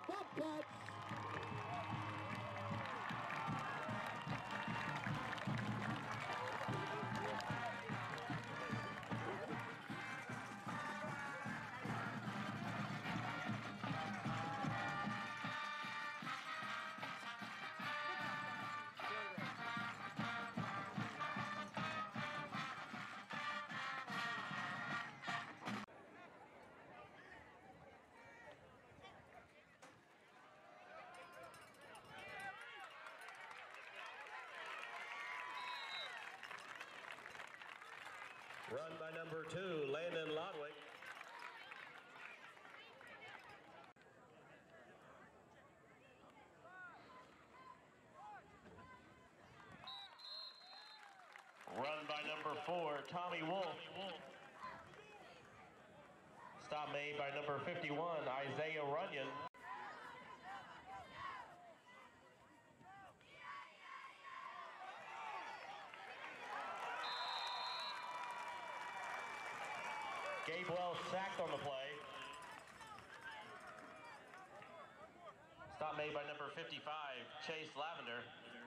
Bobcats. Run by number 2, Landon Lodwick. Run by number 4, Tommy Wolf. Stop made by number 51, Isaiah Runyon. Gabe Wells sacked on the play. Stop made by number 55, Chase Lavender.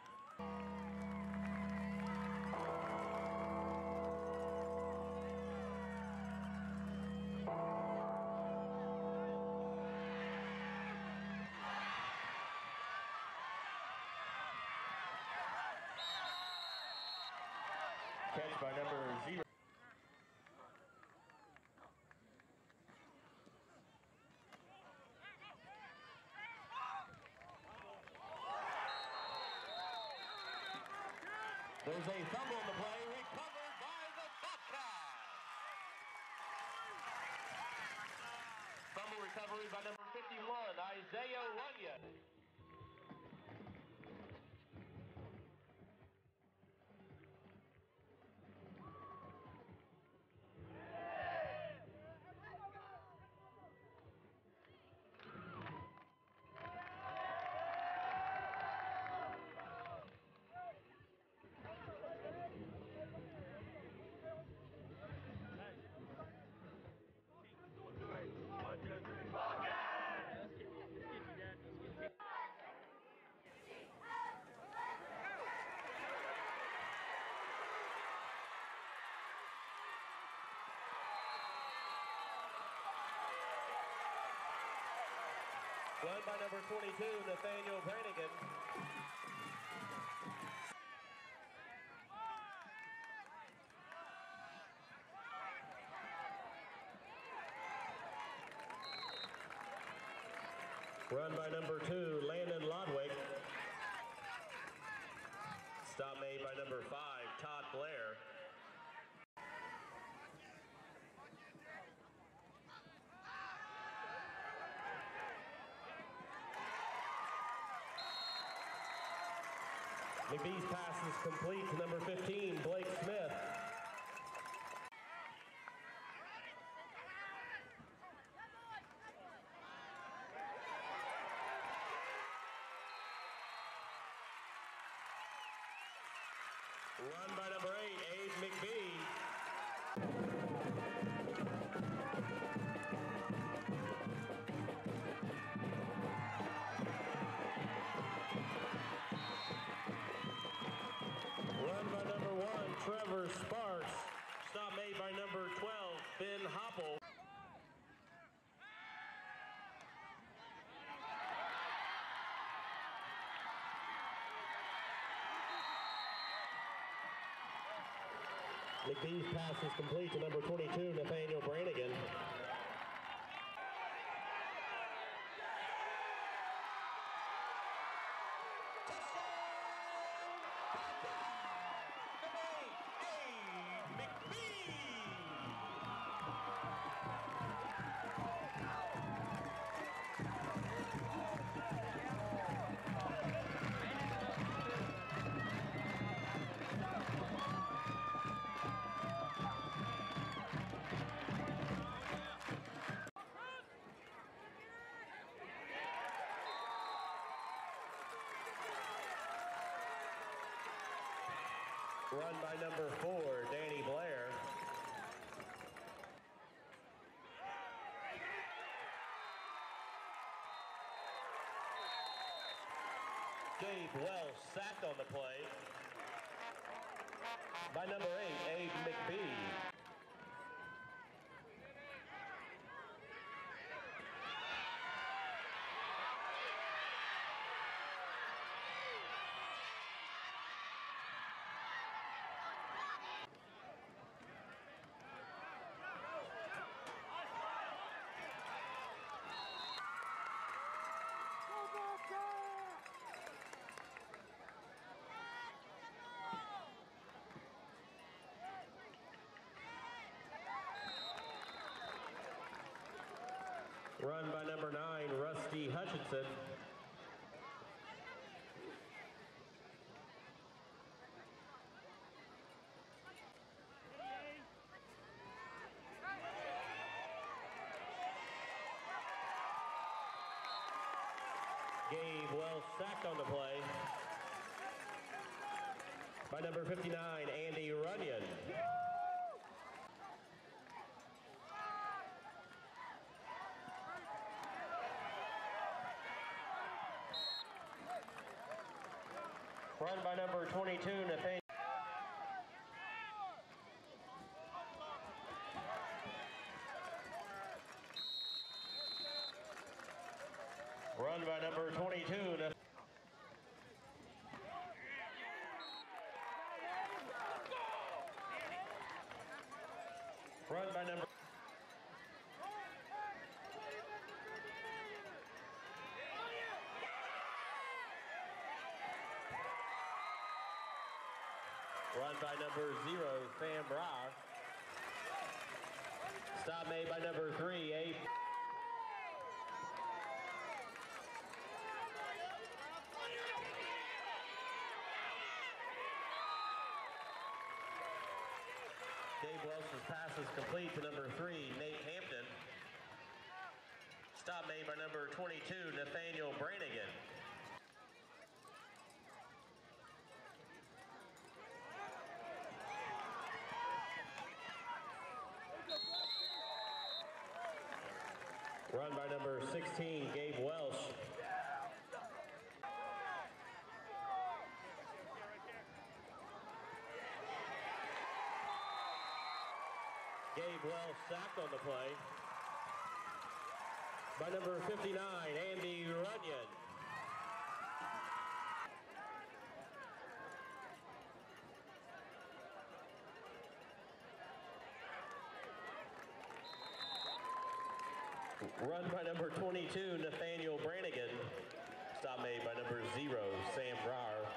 Catch by number 0. There's a fumble on the play, recovered by the Bobcats. Fumble recovery by number 51, Isaiah Runyon. Run by number 22, Nathaniel Brannigan. Run by number 2, Landon Lodwick. Stop made by number 5, Todd Blair. McBee's pass is complete to number 15, Blake Smith. Run by number 8, Abe McBee. Run by number 1, Trevor Sparks. Stop made by number 12, Ben Hopple. McBee's pass is complete to number 22, Nathaniel Brannigan. Run by number 4, Danny Blair. Gabe Wells sacked on the play by number 8, Abe McBee. Run by number 9, Rusty Hutchinson. Gabe Wells sacked on the play by number 59, Andy Runyon. Run by number 22, Nathaniel. Run by number 22, Run by number. Run by number 0, Sam Rauch. Stop made by number 3, Abe. Dave Welsh's pass is complete to number 3, Nate Hampton. Stop made by number 22, Nathaniel Brannigan. Run by number 16, Gabe Welsh. Gabe Welsh sacked on the play by number 59, Andy Runyon. Run by number 22, Nathaniel Brannigan. Stop made by number 0, Sam Rauch.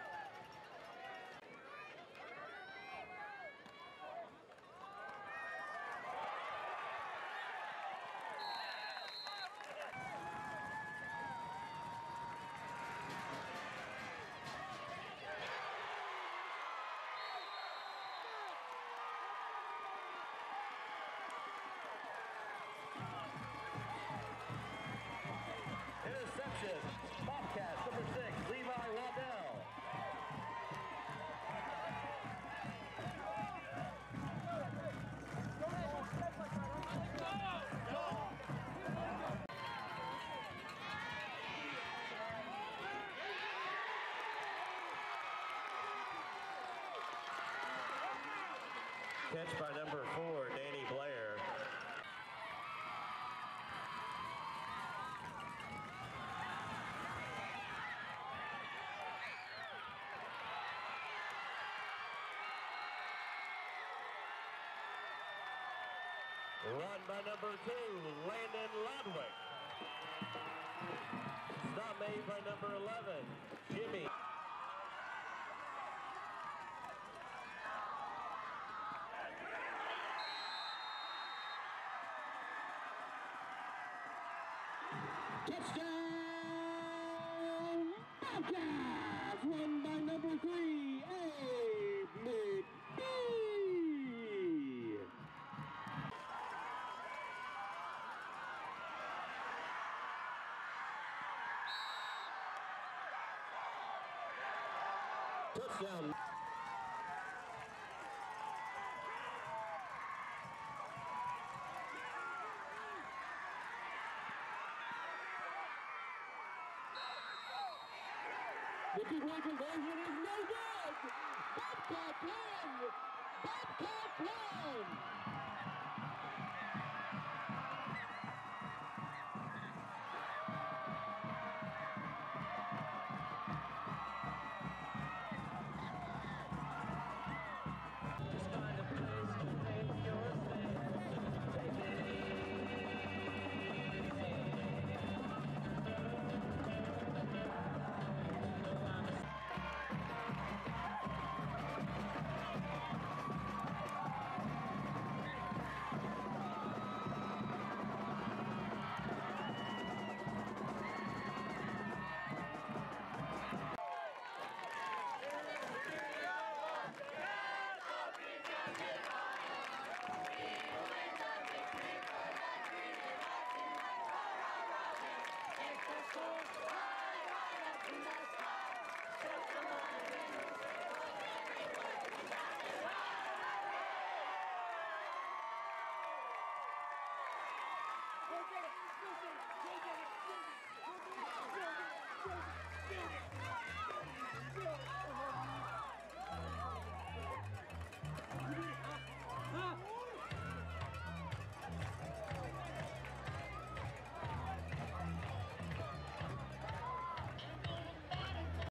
Interception, Bobcats, number 6, Levi Waddell. Catch by number 4, Danny Blair. Run by number 2, Landon Ludwig. Stop made by number 11, Jimmy. Touchdown, Bobcats! Run by number 3, Abe McBee. Touchdown. The two-point conversion is no good. Bobcats win. Bobcats win.